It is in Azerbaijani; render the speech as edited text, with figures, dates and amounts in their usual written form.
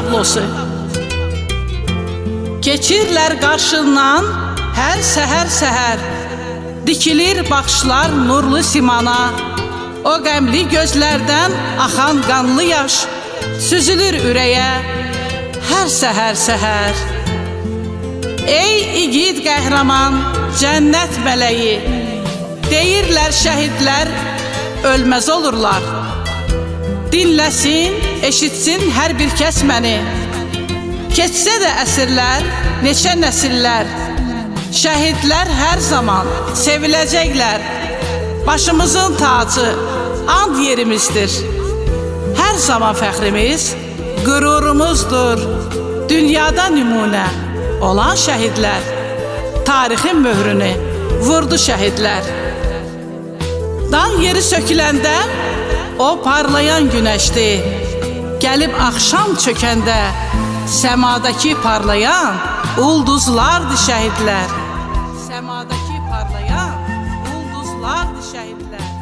tablosu. Keçirlər qarşından hər səhər-səhər, dikilir baxışlar nurlu simana, o qəmli gözlərdən axan qanlı yaş süzülür ürəyə hər səhər-səhər. Ey igid qəhrəman, cənnət mələyi, deyirlər şəhidlər ölməz olurlar. Dinləsin, eşitsin hər bir kəs məni, keçsə də əsrlər, neçə nəsillər, şəhidlər hər zaman seviləcəklər. Başımızın tacı, and yerimizdir. Hər zaman fəxrimiz, qürurumuzdur. Dünyada nümunə olan şəhidlər, tarixin möhrünü vurdu şəhidlər. Dan yeri söküləndə o parlayan günəşdir. Gəlib axşam çökəndə səmadakı parlayan ulduzlardı şəhidlər. Səmadakı parlayan ulduzlardı şəhidlər.